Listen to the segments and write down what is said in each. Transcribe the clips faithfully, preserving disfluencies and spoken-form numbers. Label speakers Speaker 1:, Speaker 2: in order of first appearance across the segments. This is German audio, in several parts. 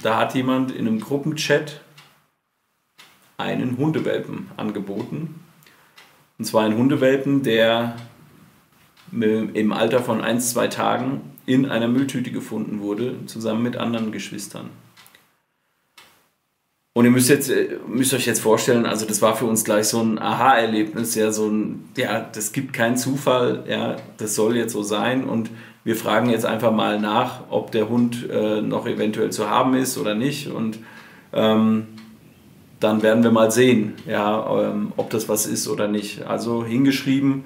Speaker 1: da hat jemand in einem Gruppenchat einen Hundewelpen angeboten. Und zwar einen Hundewelpen, der im Alter von ein, zwei Tagen in einer Mülltüte gefunden wurde, zusammen mit anderen Geschwistern. Und ihr müsst, jetzt, müsst euch jetzt vorstellen, also das war für uns gleich so ein Aha-Erlebnis, ja, so ein, ja, das gibt keinen Zufall, ja, das soll jetzt so sein und wir fragen jetzt einfach mal nach, ob der Hund äh, noch eventuell zu haben ist oder nicht und ähm, dann werden wir mal sehen, ja, ähm, ob das was ist oder nicht. Also hingeschrieben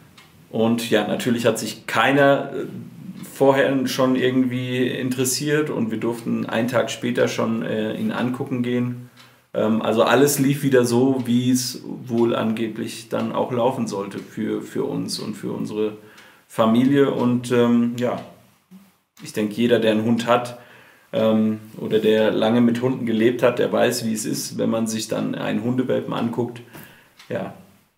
Speaker 1: und ja, natürlich hat sich keiner äh, vorher schon irgendwie interessiert und wir durften einen Tag später schon äh, ihn angucken gehen. Ähm, also alles lief wieder so, wie es wohl angeblich dann auch laufen sollte für, für uns und für unsere Familie. Und ähm, ja, ich denke, jeder, der einen Hund hat ähm, oder der lange mit Hunden gelebt hat, der weiß, wie es ist, wenn man sich dann einen Hundewelpen anguckt. Ja,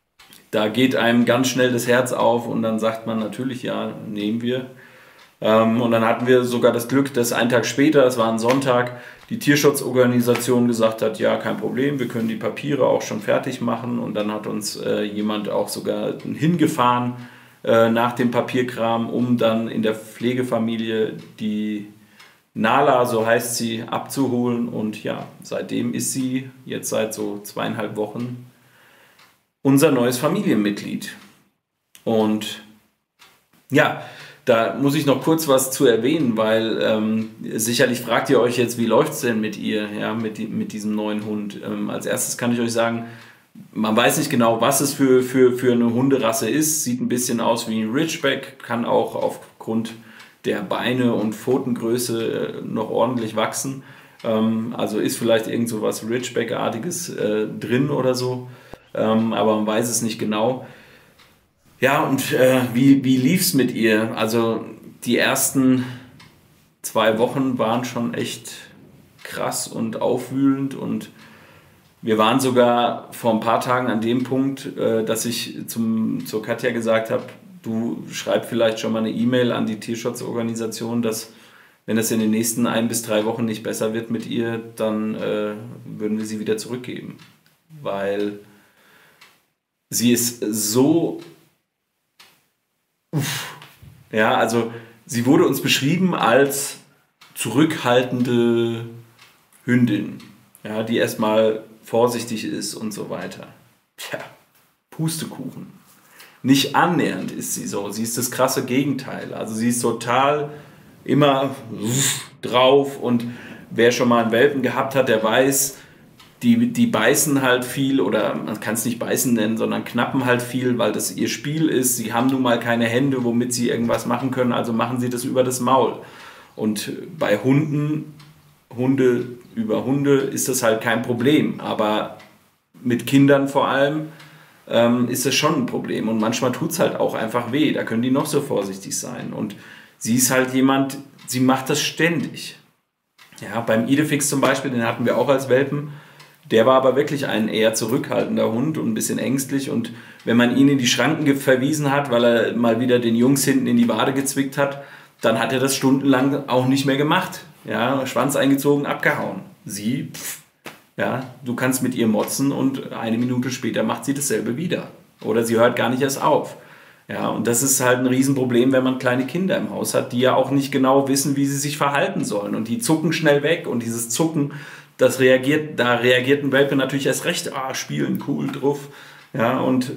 Speaker 1: da geht einem ganz schnell das Herz auf und dann sagt man natürlich, ja, nehmen wir. Ähm, und dann hatten wir sogar das Glück, dass einen Tag später, es war ein Sonntag, die Tierschutzorganisation gesagt hat, ja, kein Problem, wir können die Papiere auch schon fertig machen. Und dann hat uns äh, jemand auch sogar hingefahren äh, nach dem Papierkram, um dann in der Pflegefamilie die Nala, so heißt sie, abzuholen. Und ja, seitdem ist sie jetzt seit so zweieinhalb Wochen unser neues Familienmitglied. Und ja, da muss ich noch kurz was zu erwähnen, weil ähm, sicherlich fragt ihr euch jetzt, wie läuft es denn mit ihr, ja, mit, die, mit diesem neuen Hund. Ähm, als erstes kann ich euch sagen, man weiß nicht genau, was es für, für, für eine Hunderasse ist. Sieht ein bisschen aus wie ein Ridgeback, kann auch aufgrund der Beine und Pfotengröße äh, noch ordentlich wachsen. Ähm, also ist vielleicht irgend so was Ridgeback-artiges äh, drin oder so, ähm, aber man weiß es nicht genau. Ja, und äh, wie, wie lief es mit ihr? Also die ersten zwei Wochen waren schon echt krass und aufwühlend und wir waren sogar vor ein paar Tagen an dem Punkt, äh, dass ich zum, zur Katja gesagt habe, du schreib vielleicht schon mal eine E-Mail an die Tierschutzorganisation, dass wenn es in den nächsten ein bis drei Wochen nicht besser wird mit ihr, dann äh, würden wir sie wieder zurückgeben. Weil sie ist so... Uff. Ja, also sie wurde uns beschrieben als zurückhaltende Hündin, ja, die erstmal vorsichtig ist und so weiter. Tja, Pustekuchen. Nicht annähernd ist sie so. Sie ist das krasse Gegenteil. Also sie ist total immer drauf und wer schon mal einen Welpen gehabt hat, der weiß, die, die beißen halt viel oder man kann es nicht beißen nennen, sondern knappen halt viel, weil das ihr Spiel ist. Sie haben nun mal keine Hände, womit sie irgendwas machen können, also machen sie das über das Maul. Und bei Hunden, Hunde über Hunde ist das halt kein Problem, aber mit Kindern vor allem ähm, ist das schon ein Problem und manchmal tut es halt auch einfach weh, da können die noch so vorsichtig sein und sie ist halt jemand, sie macht das ständig. Ja, beim Idefix zum Beispiel, den hatten wir auch als Welpen, der war aber wirklich ein eher zurückhaltender Hund und ein bisschen ängstlich und wenn man ihn in die Schranken verwiesen hat, weil er mal wieder den Jungs hinten in die Wade gezwickt hat, dann hat er das stundenlang auch nicht mehr gemacht. Ja, Schwanz eingezogen, abgehauen. Sie, pff, ja, du kannst mit ihr motzen und eine Minute später macht sie dasselbe wieder. Oder sie hört gar nicht erst auf. Ja, und das ist halt ein Riesenproblem, wenn man kleine Kinder im Haus hat, die ja auch nicht genau wissen, wie sie sich verhalten sollen. Und die zucken schnell weg und dieses Zucken, das reagiert, da reagiert ein Welpe natürlich erst recht, ah, spielen, cool, drauf. Ja, und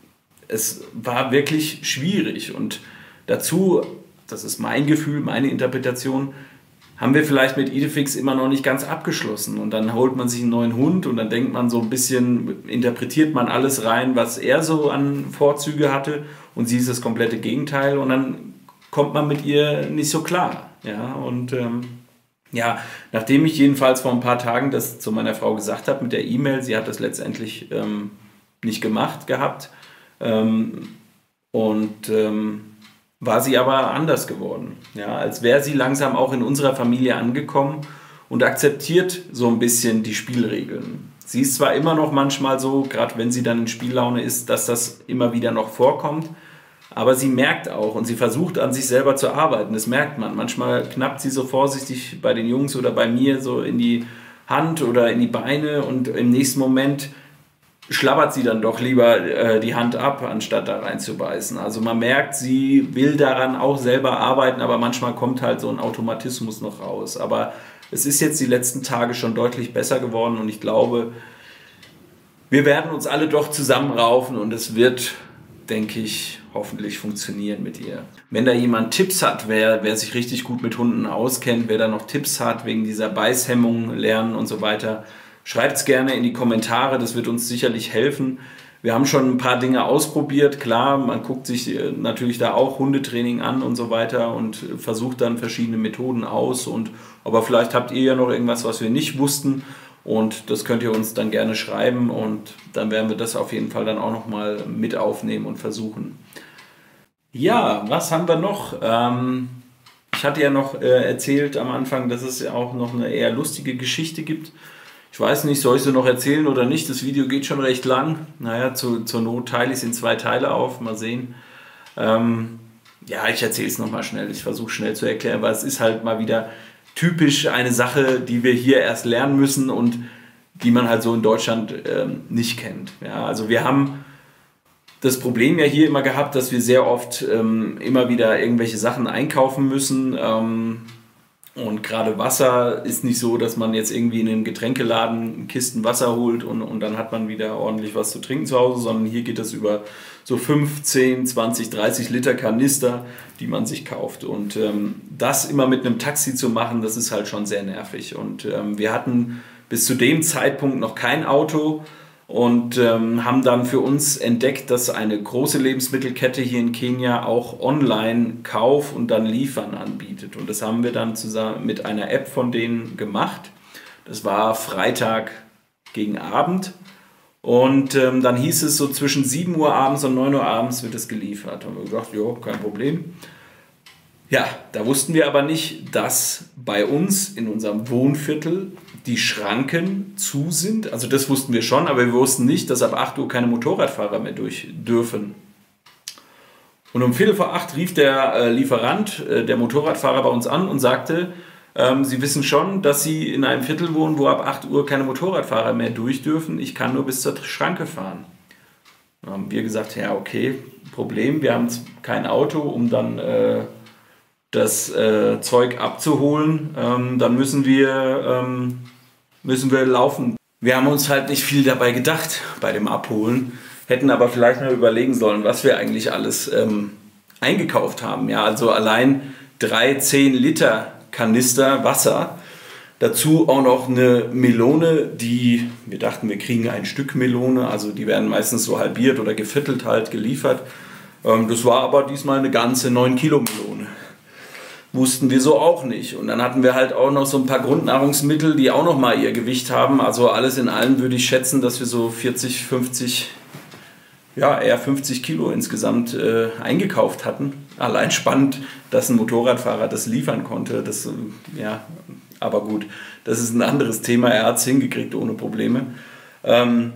Speaker 1: es war wirklich schwierig. Und dazu, das ist mein Gefühl, meine Interpretation, haben wir vielleicht mit Idefix immer noch nicht ganz abgeschlossen. Und dann holt man sich einen neuen Hund und dann denkt man so ein bisschen, interpretiert man alles rein, was er so an Vorzüge hatte und sie ist das komplette Gegenteil und dann kommt man mit ihr nicht so klar. Ja, und ähm, ja, nachdem ich jedenfalls vor ein paar Tagen das zu meiner Frau gesagt habe mit der E-Mail, sie hat das letztendlich ähm, nicht gemacht gehabt ähm, und ähm, war sie aber anders geworden. Ja, als wäre sie langsam auch in unserer Familie angekommen und akzeptiert so ein bisschen die Spielregeln. Sie ist zwar immer noch manchmal so, gerade wenn sie dann in Spiellaune ist, dass das immer wieder noch vorkommt, Aber sie merkt auch und sie versucht an sich selber zu arbeiten, das merkt man. Manchmal knappt sie so vorsichtig bei den Jungs oder bei mir so in die Hand oder in die Beine und im nächsten Moment schlabbert sie dann doch lieber äh, die Hand ab, anstatt da reinzubeißen. Also man merkt, sie will daran auch selber arbeiten, aber manchmal kommt halt so ein Automatismus noch raus. Aber es ist jetzt die letzten Tage schon deutlich besser geworden und ich glaube, wir werden uns alle doch zusammenraufen und es wird, denke ich, hoffentlich funktionieren mit ihr. Wenn da jemand Tipps hat, wer, wer sich richtig gut mit Hunden auskennt, wer da noch Tipps hat wegen dieser Beißhemmung, Lernen und so weiter, schreibt es gerne in die Kommentare, das wird uns sicherlich helfen. Wir haben schon ein paar Dinge ausprobiert, klar, man guckt sich natürlich da auch Hundetraining an und so weiter und versucht dann verschiedene Methoden aus. Und, aber vielleicht habt ihr ja noch irgendwas, was wir nicht wussten und das könnt ihr uns dann gerne schreiben und dann werden wir das auf jeden Fall dann auch nochmal mit aufnehmen und versuchen. Ja, was haben wir noch? Ähm, ich hatte ja noch äh, erzählt am Anfang, dass es ja auch noch eine eher lustige Geschichte gibt. Ich weiß nicht, soll ich sie noch erzählen oder nicht? Das Video geht schon recht lang. Naja, zu, zur Not teile ich es in zwei Teile auf. Mal sehen. Ähm, ja, ich erzähle es nochmal schnell. Ich versuche schnell zu erklären, weil es ist halt mal wieder typisch eine Sache, die wir hier erst lernen müssen und die man halt so in Deutschland ähm, nicht kennt. Ja, also wir haben das Problem ja hier immer gehabt, dass wir sehr oft ähm, immer wieder irgendwelche Sachen einkaufen müssen. Ähm, und gerade Wasser ist nicht so, dass man jetzt irgendwie in einem Getränkeladen Kisten Wasser holt und, und dann hat man wieder ordentlich was zu trinken zu Hause, sondern hier geht das über so fünfzehn, zwanzig, dreißig Liter Kanister, die man sich kauft. Und ähm, das immer mit einem Taxi zu machen, das ist halt schon sehr nervig. Und ähm, wir hatten bis zu dem Zeitpunkt noch kein Auto und ähm, haben dann für uns entdeckt, dass eine große Lebensmittelkette hier in Kenia auch online Kauf und dann Liefern anbietet. Und das haben wir dann zusammen mit einer App von denen gemacht. Das war Freitag gegen Abend. Und ähm, dann hieß es so zwischen sieben Uhr abends und neun Uhr abends wird es geliefert. Da haben wir gedacht, ja, kein Problem. Ja, da wussten wir aber nicht, dass bei uns in unserem Wohnviertel die Schranken zu sind. Also das wussten wir schon, aber wir wussten nicht, dass ab acht Uhr keine Motorradfahrer mehr durch dürfen. Und um Viertel vor acht rief der äh, Lieferant, äh, der Motorradfahrer bei uns an und sagte, ähm, Sie wissen schon, dass Sie in einem Viertel wohnen, wo ab acht Uhr keine Motorradfahrer mehr durch dürfen. Ich kann nur bis zur Schranke fahren. Dann haben wir gesagt, ja okay, Problem, wir haben kein Auto, um dann äh, das äh, Zeug abzuholen. Ähm, dann müssen wir, ähm, müssen wir laufen. Wir haben uns halt nicht viel dabei gedacht bei dem Abholen, hätten aber vielleicht mal überlegen sollen, was wir eigentlich alles ähm, eingekauft haben. Ja, also allein drei zehn Liter Kanister Wasser, dazu auch noch eine Melone, die, wir dachten, wir kriegen ein Stück Melone, also die werden meistens so halbiert oder geviertelt halt geliefert. Ähm, das war aber diesmal eine ganze neun Kilo Melone. Wussten wir so auch nicht. Und dann hatten wir halt auch noch so ein paar Grundnahrungsmittel, die auch noch mal ihr Gewicht haben. Also alles in allem würde ich schätzen, dass wir so vierzig, fünfzig, ja eher fünfzig Kilo insgesamt äh, eingekauft hatten. Allein spannend, dass ein Motorradfahrer das liefern konnte. Das, äh, ja, aber gut, das ist ein anderes Thema. Er hat es hingekriegt ohne Probleme. Ähm,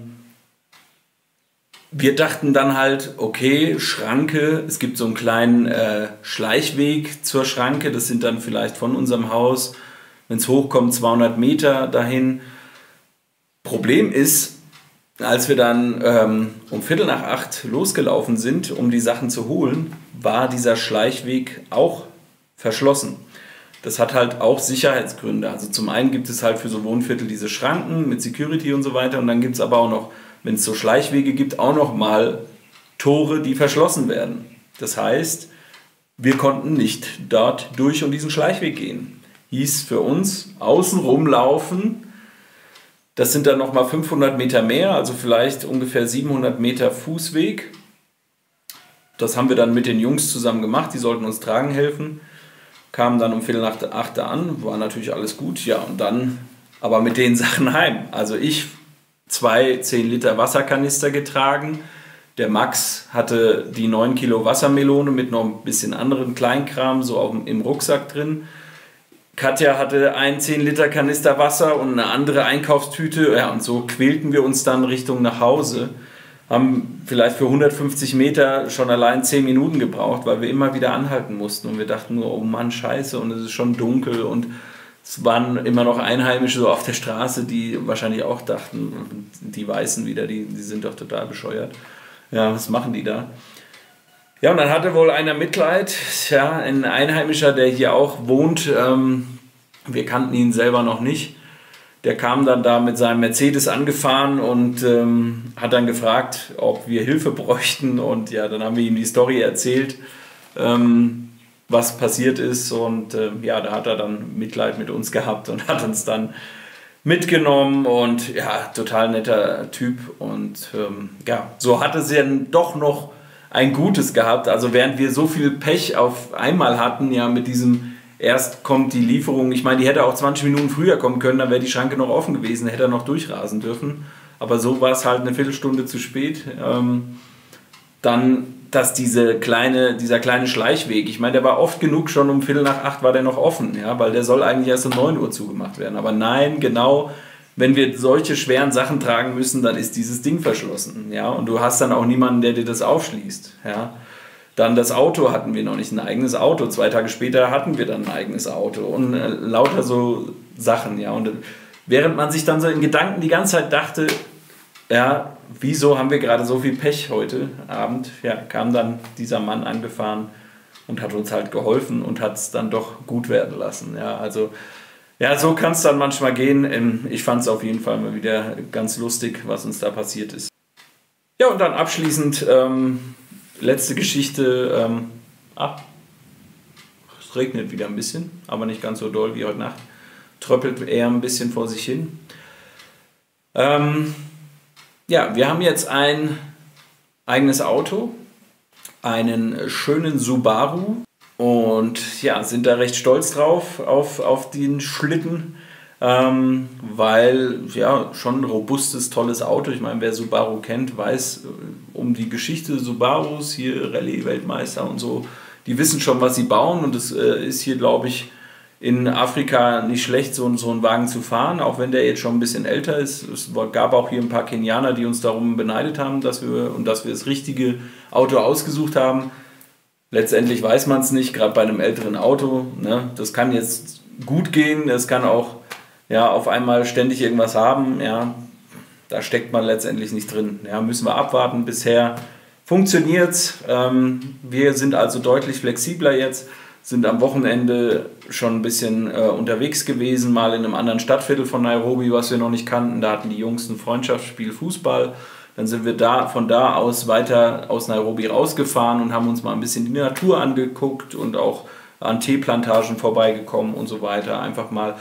Speaker 1: Wir dachten dann halt, okay, Schranke, es gibt so einen kleinen äh, Schleichweg zur Schranke, das sind dann vielleicht von unserem Haus, wenn es hochkommt, zweihundert Meter dahin. Problem ist, als wir dann ähm, um Viertel nach acht losgelaufen sind, um die Sachen zu holen, war dieser Schleichweg auch verschlossen. Das hat halt auch Sicherheitsgründe. Also zum einen gibt es halt für so Wohnviertel diese Schranken mit Security und so weiter und dann gibt es aber auch noch, wenn es so Schleichwege gibt, auch noch mal Tore, die verschlossen werden. Das heißt, wir konnten nicht dort durch und diesen Schleichweg gehen. Hieß für uns, außen rumlaufen, das sind dann nochmal fünfhundert Meter mehr, also vielleicht ungefähr siebenhundert Meter Fußweg. Das haben wir dann mit den Jungs zusammen gemacht, die sollten uns tragen helfen. Kamen dann um Viertel nach acht an, war natürlich alles gut. Ja, und dann aber mit den Sachen heim. Also ich zwei zehn Liter Wasserkanister getragen. Der Max hatte die neun Kilo Wassermelone mit noch ein bisschen anderen Kleinkram so auch im Rucksack drin. Katja hatte ein zehn Liter Kanister Wasser und eine andere Einkaufstüte. Ja, und so quälten wir uns dann Richtung nach Hause. haben vielleicht für hundertfünfzig Meter schon allein zehn Minuten gebraucht, weil wir immer wieder anhalten mussten und wir dachten nur, oh Mann, scheiße, und es ist schon dunkel und es waren immer noch Einheimische so auf der Straße, die wahrscheinlich auch dachten, die Weißen wieder, die, die sind doch total bescheuert. Ja, was machen die da? Ja, und dann hatte wohl einer Mitleid, ja, ein Einheimischer, der hier auch wohnt, ähm, wir kannten ihn selber noch nicht. Der kam dann da mit seinem Mercedes angefahren und ähm, hat dann gefragt, ob wir Hilfe bräuchten. Und ja, dann haben wir ihm die Story erzählt, ähm, was passiert ist. Und äh, ja, da hat er dann Mitleid mit uns gehabt und hat uns dann mitgenommen. Und ja, total netter Typ. Und ähm, ja, so hatte sie dann doch noch ein Gutes gehabt. Also während wir so viel Pech auf einmal hatten, ja, mit diesem... Erst kommt die Lieferung, ich meine, die hätte auch zwanzig Minuten früher kommen können, dann wäre die Schranke noch offen gewesen, hätte er noch durchrasen dürfen. Aber so war es halt eine Viertelstunde zu spät. Ähm, dann, dass diese kleine, dieser kleine Schleichweg, ich meine, der war oft genug, schon um Viertel nach acht war der noch offen, ja, weil der soll eigentlich erst um neun Uhr zugemacht werden. Aber nein, genau, wenn wir solche schweren Sachen tragen müssen, dann ist dieses Ding verschlossen. Ja, und du hast dann auch niemanden, der dir das aufschließt. Ja. Dann das Auto hatten wir noch nicht, ein eigenes Auto. Zwei Tage später hatten wir dann ein eigenes Auto und äh, lauter so Sachen. Ja. Und äh, während man sich dann so in Gedanken die ganze Zeit dachte, ja, wieso haben wir gerade so viel Pech heute Abend, ja, kam dann dieser Mann angefahren und hat uns halt geholfen und hat es dann doch gut werden lassen. Ja, also, ja, so kann es dann manchmal gehen. Ähm, ich fand es auf jeden Fall mal wieder ganz lustig, was uns da passiert ist. Ja, und dann abschließend... Ähm, Letzte Geschichte, ähm, ah, es regnet wieder ein bisschen, aber nicht ganz so doll wie heute Nacht. Tröppelt eher ein bisschen vor sich hin. Ähm, ja, wir haben jetzt ein eigenes Auto, einen schönen Subaru und ja, sind da recht stolz drauf, auf, auf den Schlitten. Ähm, weil, ja, schon ein robustes, tolles Auto. Ich meine, wer Subaru kennt, weiß äh, um die Geschichte Subarus, hier Rallye-Weltmeister und so, die wissen schon, was sie bauen und es äh, ist hier, glaube ich, in Afrika nicht schlecht, so, so einen Wagen zu fahren, auch wenn der jetzt schon ein bisschen älter ist. Es gab auch hier ein paar Kenianer, die uns darum beneidet haben, dass wir, und dass wir das richtige Auto ausgesucht haben. Letztendlich weiß man es nicht, gerade bei einem älteren Auto. Ne? Das kann jetzt gut gehen, das kann auch ja, auf einmal ständig irgendwas haben, ja, da steckt man letztendlich nicht drin. Ja, müssen wir abwarten. Bisher funktioniert es. Ähm, wir sind also deutlich flexibler jetzt, sind am Wochenende schon ein bisschen äh, unterwegs gewesen, mal in einem anderen Stadtviertel von Nairobi, was wir noch nicht kannten. Da hatten die Jungs ein Freundschaftsspiel Fußball. Dann sind wir da von da aus weiter aus Nairobi rausgefahren und haben uns mal ein bisschen die Natur angeguckt und auch an Teeplantagen vorbeigekommen und so weiter. Einfach mal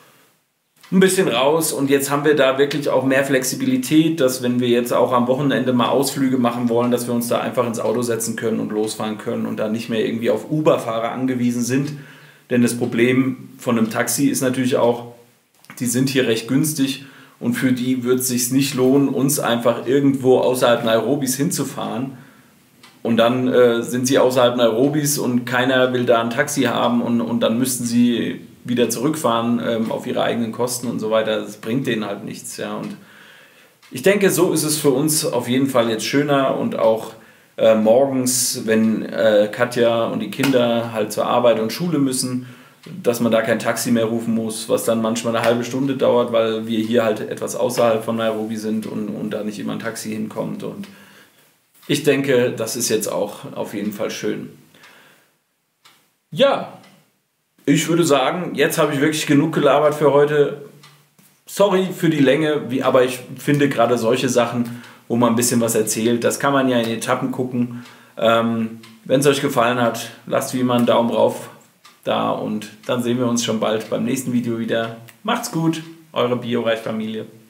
Speaker 1: ein bisschen raus und jetzt haben wir da wirklich auch mehr Flexibilität, dass wenn wir jetzt auch am Wochenende mal Ausflüge machen wollen, dass wir uns da einfach ins Auto setzen können und losfahren können und da nicht mehr irgendwie auf Uber-Fahrer angewiesen sind. Denn das Problem von einem Taxi ist natürlich auch, die sind hier recht günstig und für die wird es sich nicht lohnen, uns einfach irgendwo außerhalb Nairobis hinzufahren. Und dann äh, sind sie außerhalb Nairobis und keiner will da ein Taxi haben und, und dann müssten sie wieder zurückfahren ähm, auf ihre eigenen Kosten und so weiter. Das bringt denen halt nichts. Ja. Und ich denke, so ist es für uns auf jeden Fall jetzt schöner und auch äh, morgens, wenn äh, Katja und die Kinder halt zur Arbeit und Schule müssen, dass man da kein Taxi mehr rufen muss, was dann manchmal eine halbe Stunde dauert, weil wir hier halt etwas außerhalb von Nairobi sind und, und da nicht immer ein Taxi hinkommt. Und ich denke, das ist jetzt auch auf jeden Fall schön. Ja, ich würde sagen, jetzt habe ich wirklich genug gelabert für heute. Sorry für die Länge, wie, aber ich finde gerade solche Sachen, wo man ein bisschen was erzählt, das kann man ja in Etappen gucken. Ähm, wenn es euch gefallen hat, lasst wie immer einen Daumen rauf da und dann sehen wir uns schon bald beim nächsten Video wieder. Macht's gut, eure Bioreich-Familie.